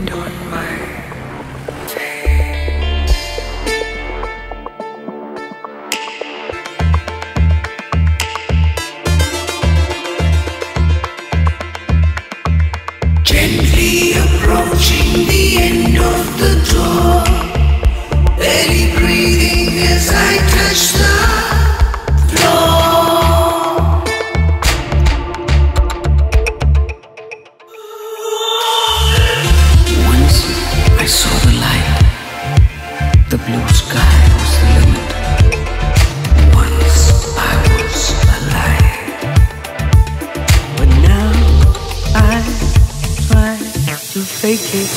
wind on my face. Gently approaching the end of the door, barely breathing as I touch the floor. Once I saw the light, the blue sky was the limit. Once I was alive, but now I try to fake it.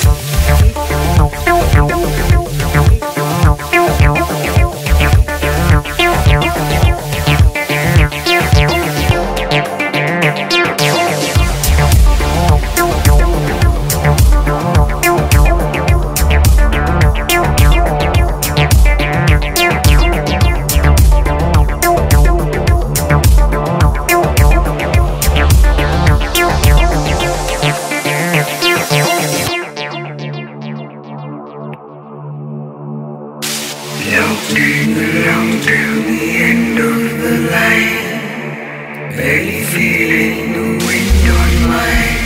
Floating along till the end of the line, barely feeling the wind on my